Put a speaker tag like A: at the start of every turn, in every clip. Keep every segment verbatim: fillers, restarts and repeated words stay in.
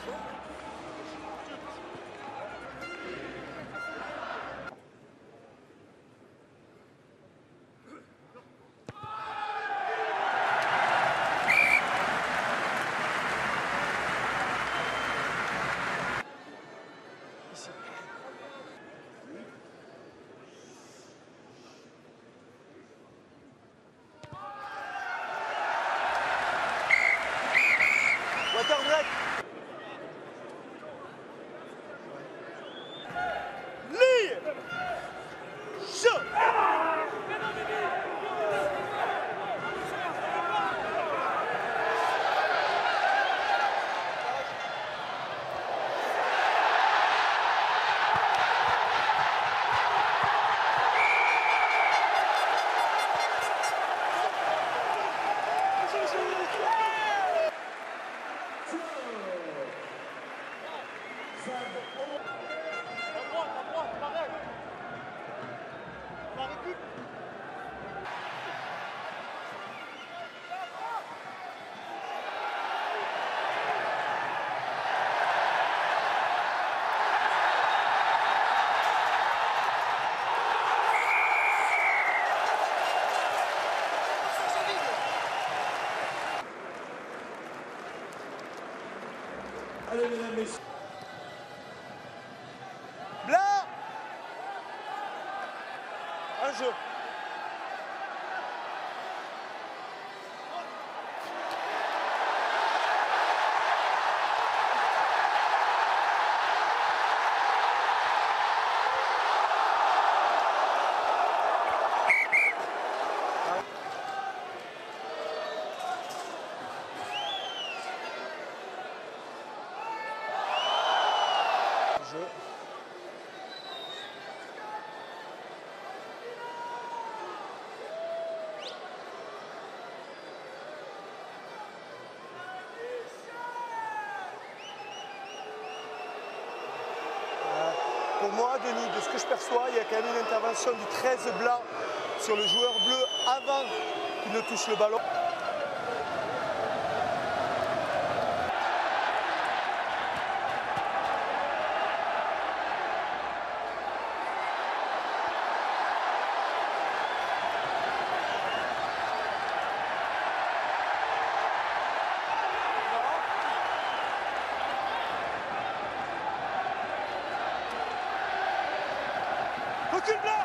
A: Water break. Lee. Shoot.
B: Allez, mesdames, messieurs.
A: Blanc. Un jeu. Jeu. Pour moi, Denis, de ce que je perçois, il y a quand même une intervention du treize blanc sur le joueur bleu avant qu'il ne touche le ballon. Recule blanc.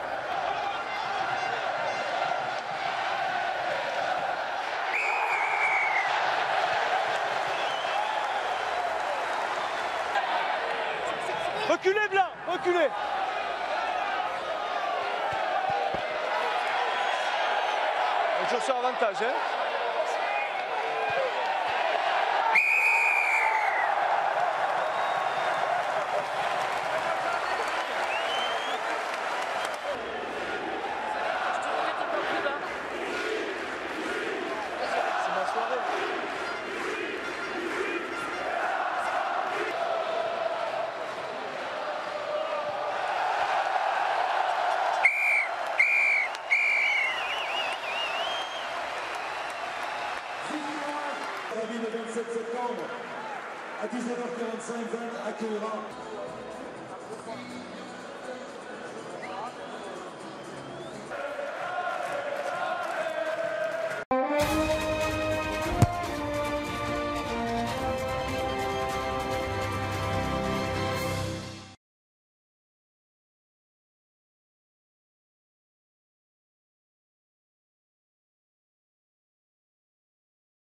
A: Reculez blanc, reculez. Je suis avantage, hein.
B: Le vingt-sept septembre à dix-neuf heures quarante-cinq, vingt accueillera.